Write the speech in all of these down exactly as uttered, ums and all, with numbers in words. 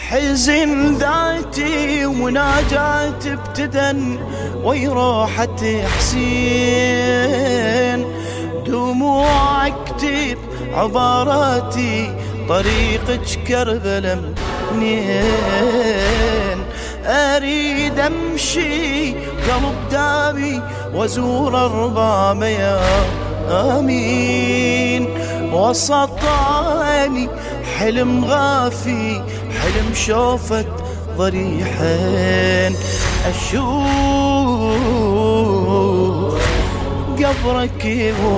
حزن ذاتي ومناجات ابتدن ويروحة حسين، دموع اكتب عباراتي طريقك كربلا منين، اريد امشي قلب دامي وازور اربع يا امين، وسط عيني حلم غافي حلم شوفت ضريحين، اشوف قبرك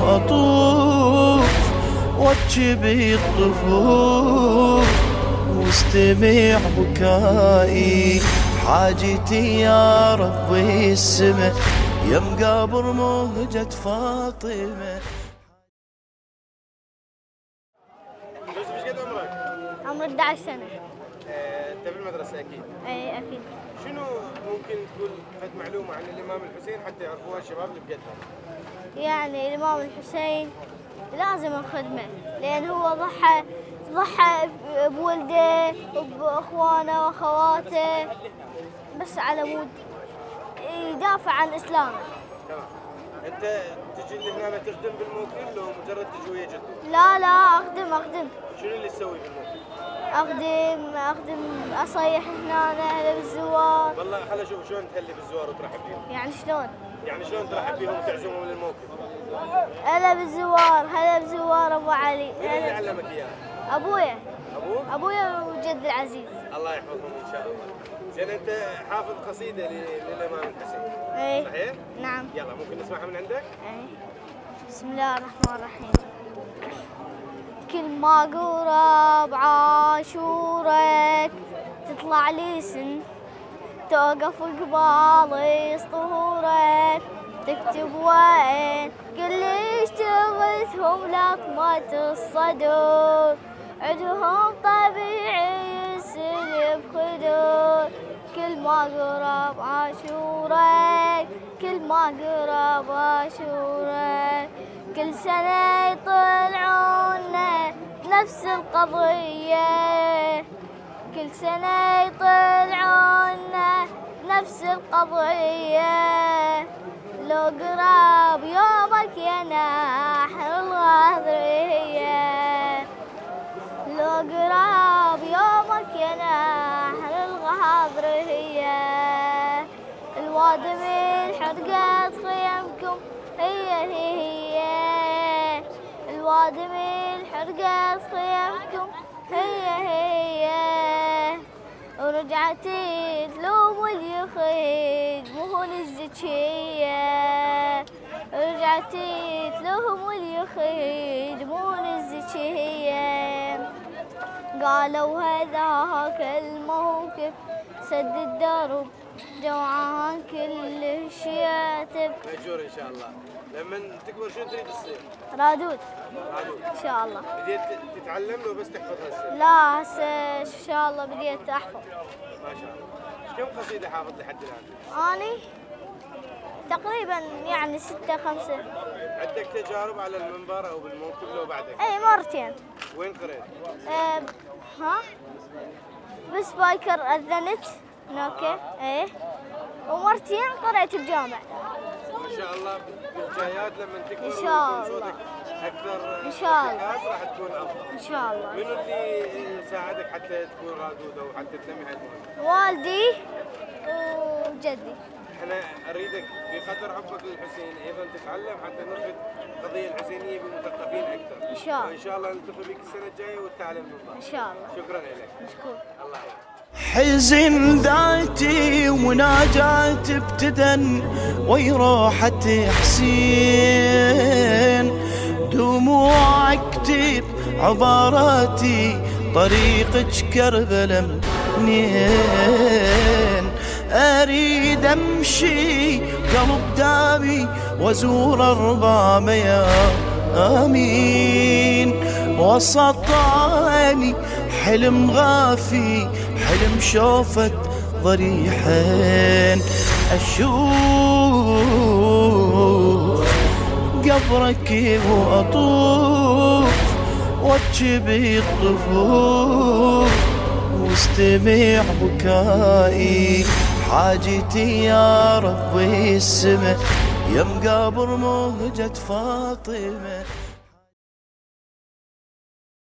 واطوف واتشبي الطفوف واستمع بكائي، حاجتي يا ربي السما يا مقابر مهجة فاطمة. عمري أحد عشر سنة. آه، انت في المدرسة اكيد؟ اي اكيد. شنو ممكن تقول فد معلومة عن الامام الحسين حتى يعرفوها الشباب اللي بقدها؟ يعني الامام الحسين لازم نخدمه لان هو ضحى ضحى بولده وباخوانه واخواته بس على مود يدافع عن اسلامه. تمام. انت تجي لهنا تخدم بالموكل لو مجرد تجي ويا جدو؟ لا لا اخدم اخدم. شنو اللي تسوي بالموكل؟ اخدم اخدم اصيح هنا اهلا بالزوار. والله خل اشوف شلون تهلي بالزوار وترحب بيهم. يعني شلون؟ يعني شلون ترحب بيهم وتعزمهم للموكل؟ هلا بالزوار هلا بالزوار ابو علي. مين اللي علمك اياها؟ ابويا. ابوك؟ ابويا وجد العزيز. الله يحفظهم ان شاء الله. زين انت حافظ قصيده للامام الحسين. ايه صحيح؟ نعم. يلا ممكن نسمعها من عندك؟ ايه. بسم الله الرحمن الرحيم. كل ما قرب عاشورك تطلع لي سن، توقف قبالي سطورك تكتب وين، كل اشتغلتهم لطمة الصدور، عدهم طبيعي يسلب خدور. كل ما قرب عاشورك كل ما قرب عاشورك، كل سنة يطلعونا نفس القضية، كل سنة يطلعونا نفس القضية، لو قرب يومك يا ناحر الغاضرية، لو قرب يومك يا ناحر الغاضرية، الوادم الحرقت خيمكم هي هي، الوادم الحرقت خيمكم هي هي، ورجعتي تلوم اليخيد مهون الزكية، رجعتي تلوم اليخيد مهون الزكية، قالوا هذاك الموقف سد الدرب جوعان كل شياتب. مأجور ان شاء الله. لما تكبر شو تريد تصير؟ رادود. رادود ان شاء الله. بديت تتعلم لو بس تحفظ هسه؟ لا هسه ان شاء الله بديت احفظ. ما شاء الله. كم قصيدة حافظ لحد الان؟ اني تقريبا يعني ستة خمسة. عندك تجارب على المنبر او بالموكب لو بعدك؟ اي مرتين. وين قريت؟ أه ها بس بايكر اذنت هناك ايه، ومرتين قرأت بجامع. ما شاء الله بالجايات لما تكبر ان شاء الله صوتك اكثر ان شاء الله راح تكون افضل ان شاء الله. منو اللي ساعدك حتى تكون رادود او حتى تنمي هالموهبه؟ والدي وجدي. احنا اريدك بقدر حبك للحسين ايضا تتعلم حتى نثبت القضيه الحسينيه بمثقفين اكثر. ان شاء الله. وان شاء الله نلتقي بك السنه الجايه والتعلم بالله. ان شاء الله. شكرا لك. مشكور. الله يحفظك. حزن ذاتي ومناجات ابتدن ويروحة حسين، دموع اكتب عباراتي طريقك كربلا منين، اريد امشي قلب دامي وازور اربع يا امين، وسط عيني حلم غافي حلم شوفت ضريحين، اشوف قبرك واطوف واتشبي الطفوف واستمع بكائي، حاجتي يا ربي السما، يا مقابر مهجة فاطمة.